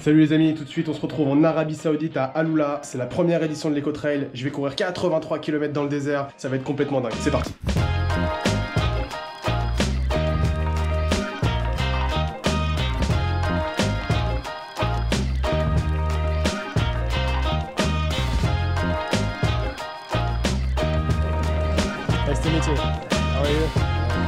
Salut les amis, tout de suite on se retrouve en Arabie Saoudite à Alula. C'est la première édition de l'Eco-Trail. Je vais courir 83 km dans le désert. Ça va être complètement dingue. C'est parti. Nice to meet you. How are you?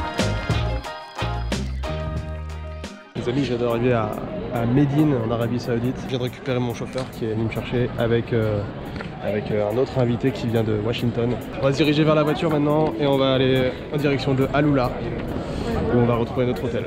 Les amis, je viens d'arriver à Médine en Arabie Saoudite. Je viens de récupérer mon chauffeur qui est venu me chercher avec un autre invité qui vient de Washington. On va se diriger vers la voiture maintenant et on va aller en direction de Alula où on va retrouver notre hôtel.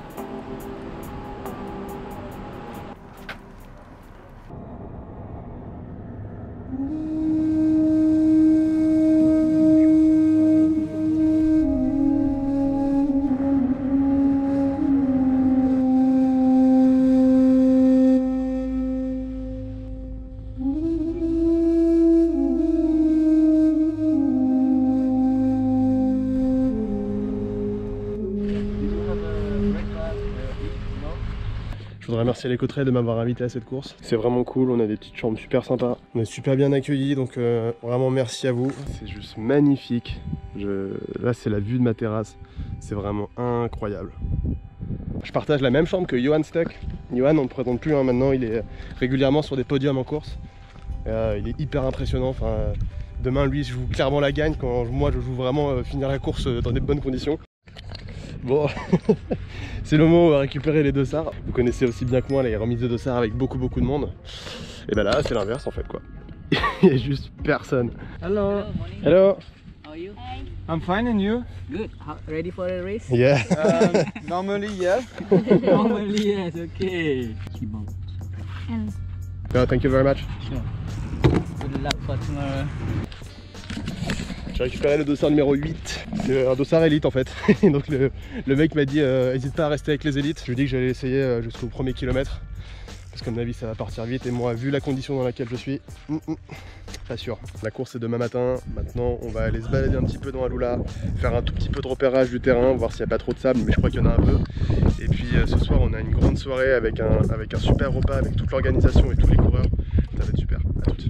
Je voudrais remercier l'Eco-Trail de m'avoir invité à cette course. C'est vraiment cool, on a des petites chambres super sympas. On est super bien accueillis, donc vraiment merci à vous. C'est juste magnifique. Là c'est la vue de ma terrasse. C'est vraiment incroyable. Je partage la même chambre que Johan Stuck. Johan, on ne le présente plus hein, maintenant, il est régulièrement sur des podiums en course. Il est hyper impressionnant. Enfin, demain lui je joue clairement la gagne quand moi je joue vraiment finir la course dans des bonnes conditions. Bon, c'est le moment où on va récupérer les dossards. Vous connaissez aussi bien que moi les remises de dossards avec beaucoup de monde. Et ben là c'est l'inverse en fait quoi. Il y a juste personne. Hello. Hello. How are you? Hi. I'm fine and you? Good. Ready for a race? Yeah. Normally yes. Normally yes. Okay. No, thank you very much. Sure. Good luck for tomorrow. J'ai récupéré le dossard numéro 8, c'est un dossard élite en fait. Donc le mec m'a dit n'hésite pas à rester avec les élites. Je lui ai dit que j'allais essayer jusqu'au premier kilomètre. Parce qu'à mon avis ça va partir vite et moi vu la condition dans laquelle je suis, pas sûr. La course est demain matin, maintenant on va aller se balader un petit peu dans Alula, faire un tout petit peu de repérage du terrain, voir s'il n'y a pas trop de sable, mais je crois qu'il y en a un peu. Et puis ce soir on a une grande soirée avec un super repas avec toute l'organisation et tous les coureurs. Ça va être super, à tout de suite.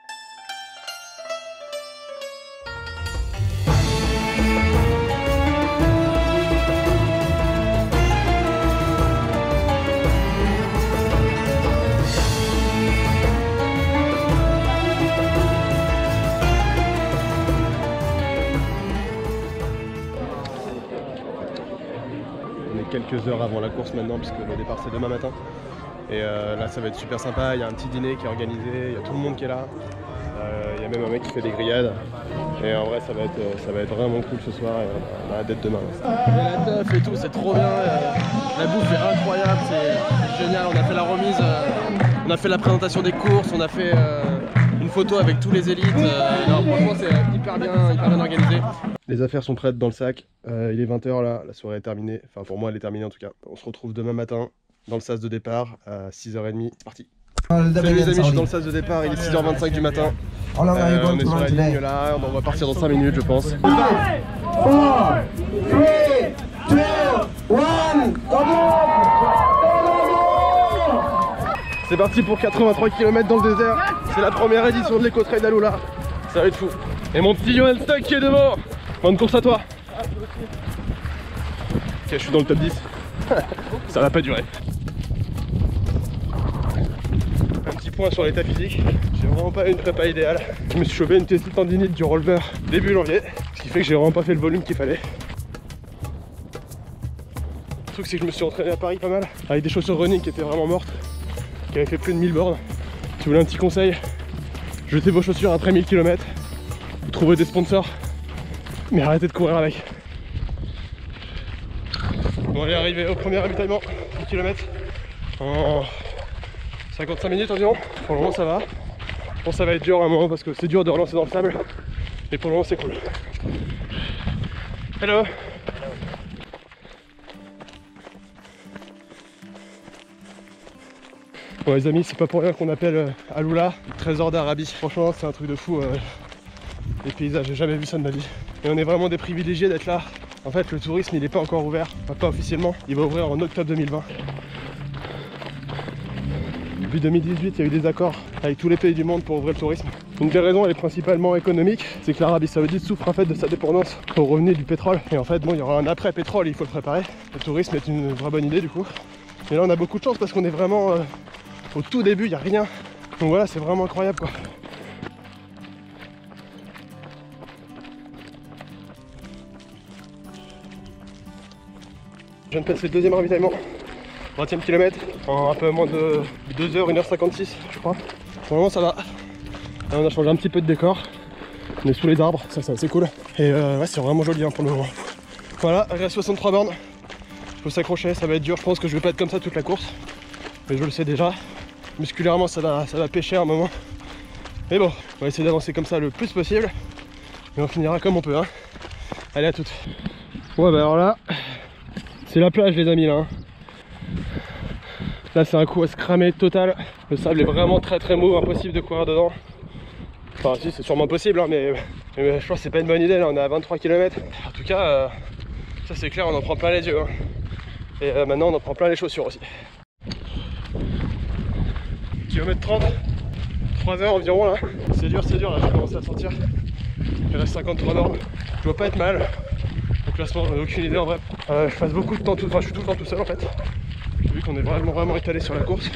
Quelques heures avant la course maintenant puisque le départ c'est demain matin et là ça va être super sympa, il y a un petit dîner qui est organisé, il y a tout le monde qui est là, il y a même un mec qui fait des grillades et en vrai ça va être vraiment cool ce soir et on a hâte d'être demain. Il y a la teuf et tout, c'est trop bien, la bouffe est incroyable, c'est génial, on a fait la remise, on a fait la présentation des courses, on a fait une photo avec tous les élites, non, franchement c'est hyper bien organisé. Les affaires sont prêtes dans le sac, il est 20 h là, la soirée est terminée, enfin pour moi elle est terminée en tout cas. On se retrouve demain matin dans le sas de départ à 6 h 30, c'est parti. Salut les amis, je suis dans le sas de départ, il est 6 h 25 du matin. On est sur la ligne là, on va partir dans 5 minutes je pense. 5, 4, 3, 2, 1, c'est parti pour 83 km dans le désert, c'est la première édition de l'Eco-Trail d'Alula, ça va être fou. Et mon petit Johan Stuck qui est devant. Bonne course à toi. Ok, je suis dans le top 10. Ça va pas durer. Un petit point sur l'état physique. J'ai vraiment pas une prépa idéale. Je me suis chopé une petite tendinite du roller début janvier. Ce qui fait que j'ai vraiment pas fait le volume qu'il fallait. Le truc c'est que je me suis entraîné à Paris pas mal. Avec des chaussures running qui étaient vraiment mortes. Qui avaient fait plus de 1000 bornes. Si vous voulez un petit conseil, jetez vos chaussures après 1000 km. Vous trouverez des sponsors. Mais arrêtez de courir avec. Bon, on est arrivé au premier ravitaillement, 10 km en 55 minutes environ. Pour le moment ça va. Bon, ça va être dur à un moment parce que c'est dur de relancer dans le sable. Mais pour le moment c'est cool. Hello. Bon les amis, c'est pas pour rien qu'on appelle Alula le trésor d'Arabie. Franchement c'est un truc de fou. Les paysages, j'ai jamais vu ça de ma vie. Et on est vraiment des privilégiés d'être là. En fait, le tourisme, il n'est pas encore ouvert, enfin, pas officiellement. Il va ouvrir en octobre 2020. Depuis 2018, il y a eu des accords avec tous les pays du monde pour ouvrir le tourisme. Une des raisons, elle est principalement économique, c'est que l'Arabie Saoudite souffre en fait de sa dépendance aux revenus du pétrole. Et en fait, bon, il y aura un après-pétrole, il faut le préparer. Le tourisme est une vraie bonne idée du coup. Et là, on a beaucoup de chance parce qu'on est vraiment au tout début, il n'y a rien. Donc voilà, c'est vraiment incroyable quoi. Je viens de passer le deuxième ravitaillement, 20e kilomètre, en un peu moins de 2h, 1h56 je crois. Pour le moment ça va. Là, on a changé un petit peu de décor. On est sous les arbres, ça c'est assez cool. Et ouais, c'est vraiment joli hein, pour le moment. Voilà, il reste 63 bornes. Il faut s'accrocher, ça va être dur. Je pense que je vais pas être comme ça toute la course. Mais je le sais déjà. Musculairement ça va pêcher à un moment. Mais bon, on va essayer d'avancer comme ça le plus possible. Et on finira comme on peut. Hein. Allez, à toutes. Ouais, bah alors là, c'est la plage les amis là. Hein. Là c'est un coup à se cramer total. Le sable est vraiment très mou, impossible de courir dedans. Enfin si, c'est sûrement possible hein, mais je pense que c'est pas une bonne idée. Là on est à 23 km. En tout cas, ça c'est clair, on en prend plein les yeux. Hein. Et maintenant on en prend plein les chaussures aussi. Kilomètre 30, 3 heures environ là. C'est dur là, j'ai commencé à sortir. Il reste 53 bornes. Je dois pas être mal. Au classement, j'en ai aucune idée en vrai. Je passe beaucoup de temps, je suis tout le temps tout seul en fait. Vu qu'on est vraiment étalé sur la course.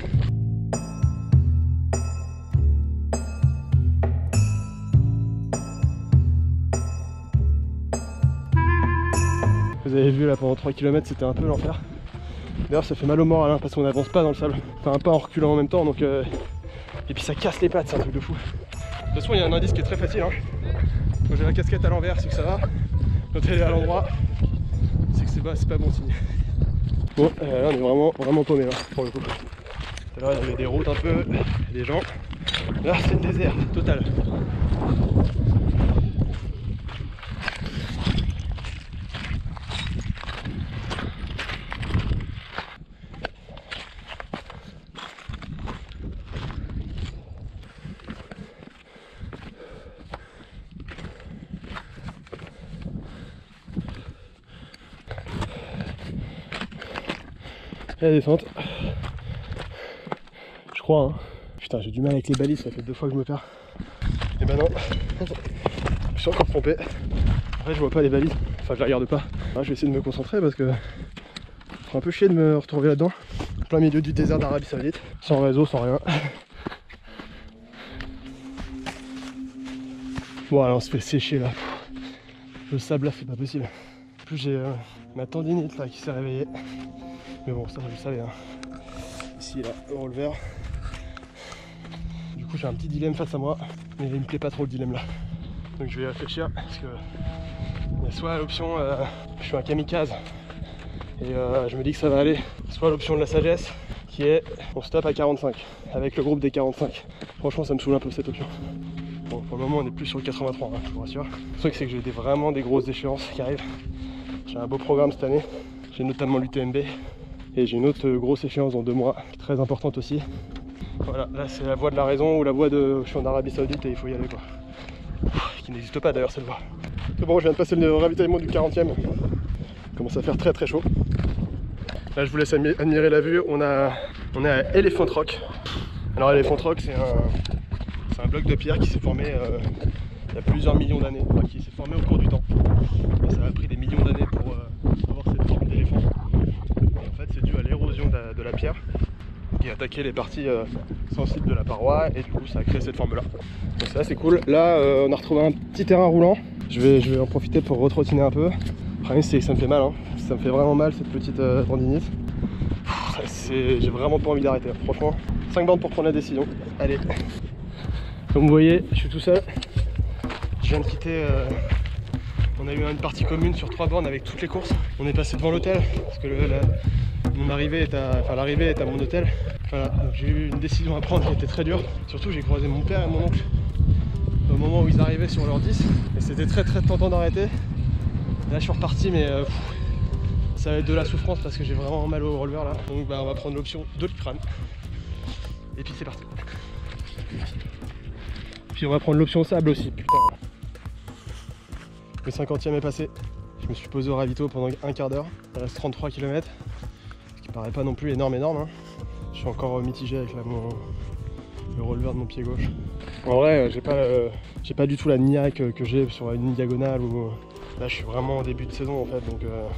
Vous avez vu là pendant 3 km c'était un peu l'enfer. D'ailleurs ça fait mal au moral hein, parce qu'on n'avance pas dans le sable. Enfin pas en reculant en même temps donc et puis ça casse les pattes, c'est un truc de fou. De toute façon il y a un indice qui est très facile hein. Quand j'ai la casquette à l'envers c'est que ça va. Quand elle est à l'endroit c'est que c'est pas bon signe. Bon là on est vraiment paumé là pour le coup. Tout à l'heure il y avait des routes un peu, des gens. Là c'est le désert total. La descente, je crois hein. Putain j'ai du mal avec les balises, ça fait 2 fois que je me perds. Et ben non, je suis encore trompé. En fait je vois pas les balises, enfin je les regarde pas. Je vais essayer de me concentrer parce que ça ferait un peu chier de me retrouver là-dedans. En plein milieu du désert d'Arabie Saoudite, sans réseau, sans rien. Bon alors on se fait sécher là. Le sable là c'est pas possible. En plus j'ai ma tendinite là qui s'est réveillée. Mais bon, ça je le savais. Hein. Ici, là, le relever. Du coup, j'ai un petit dilemme face à moi, mais il me plaît pas trop le dilemme là. Donc je vais réfléchir parce que il y a soit l'option je suis un kamikaze et je me dis que ça va aller, soit l'option de la sagesse qui est on stoppe à 45 avec le groupe des 45. Franchement, ça me saoule un peu cette option. Bon, pour le moment, on est plus sur le 83, hein, je vous rassure. Le truc, c'est que j'ai vraiment des grosses échéances qui arrivent. J'ai un beau programme cette année. J'ai notamment l'UTMB. Et j'ai une autre grosse échéance dans 2 mois, très importante aussi. Voilà, là c'est la voie de la raison ou la voie de je suis en Arabie Saoudite et il faut y aller quoi. Qui n'existe pas d'ailleurs cette voie. C'est bon, je viens de passer le ravitaillement du 40e. Il commence à faire très chaud. Là je vous laisse admirer la vue, on est à Elephant Rock. Alors Elephant Rock c'est un bloc de pierre qui s'est formé il y a plusieurs millions d'années, enfin, qui s'est formé au cours du temps. Et ça a pris des millions d'années pour avoir cette forme d'éléphant. En fait, c'est dû à l'érosion de la pierre qui a attaqué les parties sensibles de la paroi et du coup ça a créé cette forme là. Donc c'est assez cool. Là on a retrouvé un petit terrain roulant. Je vais en profiter pour retrottiner un peu. Le problème c'est que ça me fait mal, hein. Ça me fait vraiment mal cette petite tendinite. J'ai vraiment pas envie d'arrêter. Franchement, 5 bornes pour prendre la décision. Allez. Comme vous voyez, je suis tout seul. Je viens de quitter. On a eu une partie commune sur 3 bornes avec toutes les courses. On est passé devant l'hôtel parce que l'arrivée est à mon hôtel. Voilà, donc j'ai eu une décision à prendre qui était très dure. Surtout j'ai croisé mon père et mon oncle au moment où ils arrivaient sur leur 10 et c'était très tentant d'arrêter. Là je suis reparti mais ça va être de la souffrance parce que j'ai vraiment mal au releveur là. Donc bah, on va prendre l'option de crâne. Et puis c'est parti. Puis on va prendre l'option sable aussi, putain. Le 50e est passé. Je me suis posé au ravito pendant un quart d'heure. Il reste 33 km. Ce qui paraît pas non plus énorme. Hein. Je suis encore mitigé avec le releveur de mon pied gauche. En vrai, j'ai pas du tout la niaque que j'ai sur une diagonale ou là je suis vraiment en début de saison en fait, donc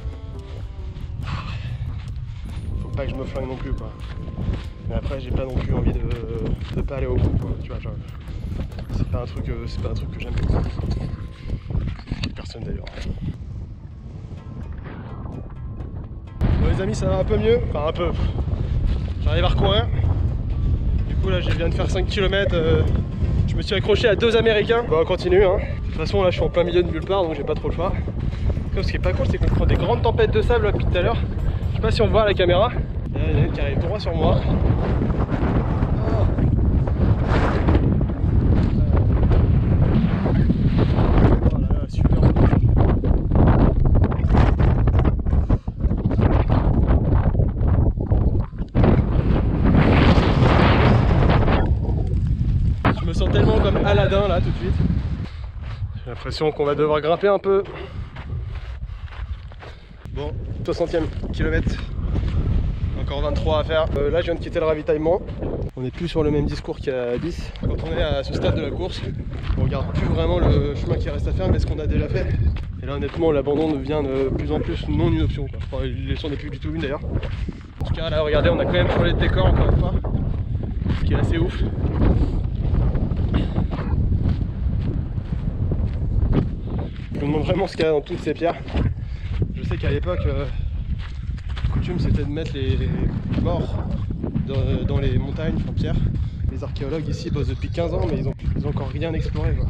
faut pas que je me flingue non plus quoi. Mais après j'ai pas non plus envie de pas aller au bout quoi, tu vois, genre, c'est pas un truc que j'aime beaucoup. Personne d'ailleurs. Bon les amis, ça va un peu mieux, enfin un peu. J'arrive à recourir. Du coup là je viens de faire 5 km, je me suis accroché à 2 Américains. Bon on continue hein. De toute façon là je suis en plein milieu de nulle part donc j'ai pas trop le choix. Ce qui est pas cool c'est qu'on prend des grandes tempêtes de sable là, depuis tout à l'heure. Je sais pas si on voit à la caméra. Il y en a une qui arrive droit sur moi. Oh là là, super. Je me sens tellement comme Aladdin là tout de suite. J'ai l'impression qu'on va devoir grimper un peu. Bon, 60e kilomètre. Encore 23 à faire. Là je viens de quitter le ravitaillement. On n'est plus sur le même discours qu'il y a 10. Quand on est à ce stade de la course, on regarde plus vraiment le chemin qui reste à faire mais ce qu'on a déjà fait. Et là honnêtement l'abandon devient de plus en plus non une option quoi. Enfin, il n'en est plus du tout une d'ailleurs. En tout cas là regardez, on a quand même changé de décor encore une fois. Ce qui est assez ouf. Je me demande vraiment ce qu'il y a dans toutes ces pierres. Je sais qu'à l'époque, la coutume c'était de mettre les morts dans les montagnes en pierre. Les archéologues ici bossent depuis 15 ans mais ils ont encore rien exploré quoi.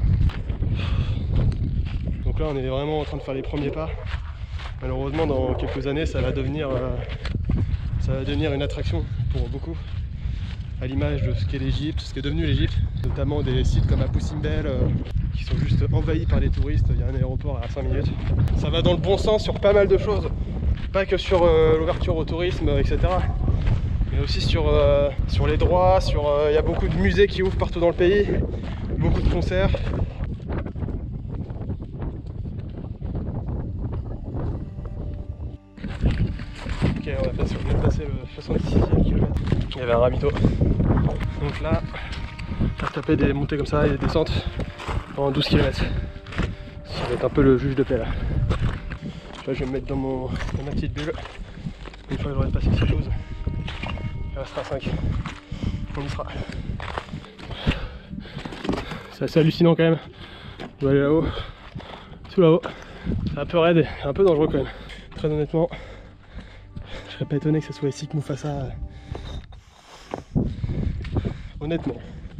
Donc là on est vraiment en train de faire les premiers pas. Malheureusement dans quelques années ça va devenir une attraction pour beaucoup. À l'image de ce qu'est l'Égypte, ce qui est devenu l'Égypte. Notamment des sites comme Abu Simbel qui sont juste envahis par les touristes. Il y a un aéroport à 5 minutes. Ça va dans le bon sens sur pas mal de choses. Pas que sur l'ouverture au tourisme, etc. Mais aussi sur les droits, il y a beaucoup de musées qui ouvrent partout dans le pays, beaucoup de concerts. Ok, on va passer le 76e kilomètre. Il y avait un ravito. Donc là, on va taper des montées comme ça et des descentes pendant 12 km. Ça va être un peu le juge de paix là. Là je vais me mettre dans ma petite bulle. Une fois que j'aurai passé ces choses, il restera 5. On y sera. C'est assez hallucinant quand même. On va aller là-haut, tout là-haut. C'est un peu raide et un peu dangereux quand même. Très honnêtement, je serais pas étonné que ce soit ici que Mufasa. Honnêtement.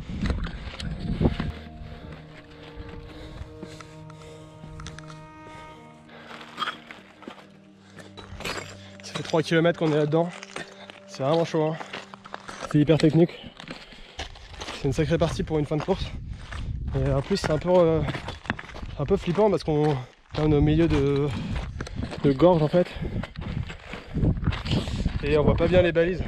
Ça fait 3 km qu'on est là-dedans. C'est vraiment chaud hein. C'est hyper technique. C'est une sacrée partie pour une fin de course. Et en plus c'est un peu flippant parce qu'on est au milieu de gorge en fait. Et on voit pas bien les balises.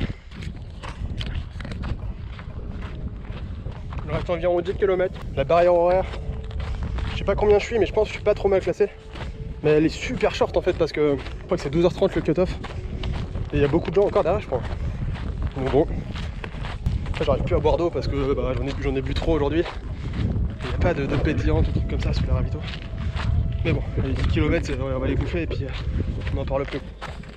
Il reste environ 10 km. La barrière horaire, je sais pas combien je suis mais je pense que je suis pas trop mal classé. Mais elle est super short en fait parce que je crois que c'est 12h30 le cut-off. Et il y a beaucoup de gens encore derrière je crois. Donc bon. Après j'arrive plus à boire d'eau parce que bah, j'en ai bu trop aujourd'hui. Il n'y a pas de pétillant, tout truc comme ça sur les ravitaux. Mais bon, les 10 km on va les bouffer et puis on n'en parle plus.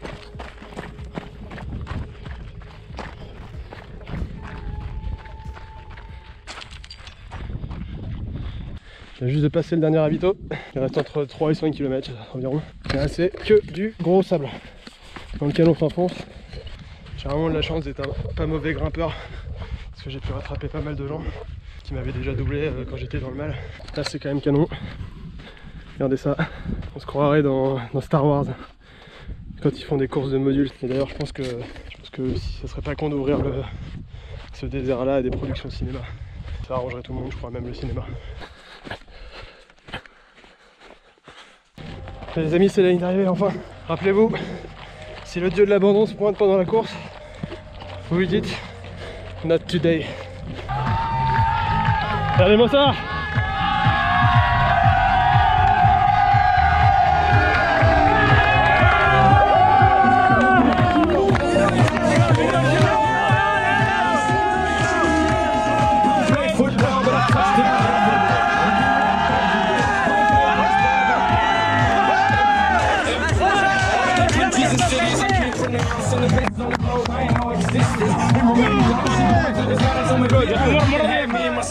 Je viens juste de passer le dernier ravito. Il reste entre 3 et 5 km environ. Là c'est que du gros sable. Dans lequel on s'enfonce. J'ai vraiment de la chance d'être un pas mauvais grimpeur. Parce que j'ai pu rattraper pas mal de gens qui m'avaient déjà doublé quand j'étais dans le mal. Là c'est quand même canon. Regardez ça. On se croirait dans Star Wars. Quand ils font des courses de modules. Et d'ailleurs je pense que si ça serait pas con d'ouvrir ce désert là à des productions de cinéma. Ça arrangerait tout le monde, je crois, même le cinéma. Les amis, c'est la ligne d'arrivée enfin. Rappelez-vous, si le dieu de l'abandon se pointe pendant la course, vous lui dites not today. Regardez-moi ça!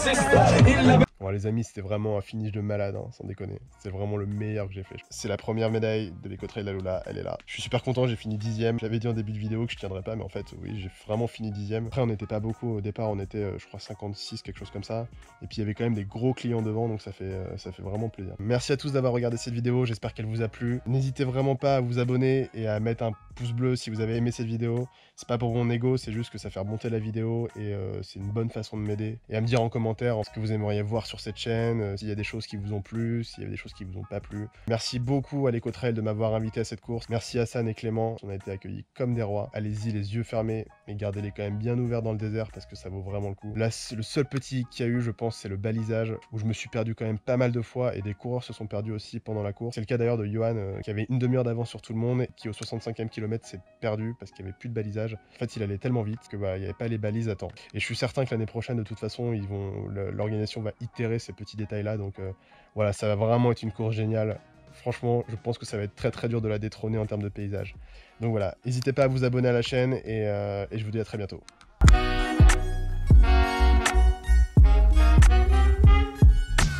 Bon les amis, c'était vraiment un finish de malade, hein, sans déconner. C'est vraiment le meilleur que j'ai fait. C'est la première médaille de l'Eco-Trail de la Lola, elle est là. Je suis super content, j'ai fini 10ème. J'avais dit en début de vidéo que je tiendrais pas, mais en fait oui, j'ai vraiment fini 10ème. Après on n'était pas beaucoup, au départ on était je crois 56, quelque chose comme ça. Et puis il y avait quand même des gros clients devant, donc ça fait vraiment plaisir. Merci à tous d'avoir regardé cette vidéo, j'espère qu'elle vous a plu. N'hésitez vraiment pas à vous abonner et à mettre un pouce bleu si vous avez aimé cette vidéo. C'est pas pour mon ego, c'est juste que ça fait remonter la vidéo et c'est une bonne façon de m'aider. Et à me dire en commentaire ce que vous aimeriez voir sur cette chaîne, s'il y a des choses qui vous ont plu, s'il y a des choses qui vous ont pas plu. Merci beaucoup à l'Eco-Trail de m'avoir invité à cette course. Merci à Hassan et Clément, on a été accueillis comme des rois. Allez-y les yeux fermés, mais gardez-les quand même bien ouverts dans le désert parce que ça vaut vraiment le coup. Là, le seul petit qu'il y a eu, je pense, c'est le balisage où je me suis perdu quand même pas mal de fois et des coureurs se sont perdus aussi pendant la course. C'est le cas d'ailleurs de Johan qui avait une demi-heure d'avance sur tout le monde et qui au 65e kilomètre s'est perdu parce qu'il n'y avait plus de balisage. En fait, il allait tellement vite que il n'y avait pas les balises à temps. Et je suis certain que l'année prochaine, de toute façon, l'organisation va itérer ces petits détails-là. Donc voilà, ça va vraiment être une course géniale. Franchement, je pense que ça va être très très dur de la détrôner en termes de paysage. Donc voilà, n'hésitez pas à vous abonner à la chaîne et je vous dis à très bientôt.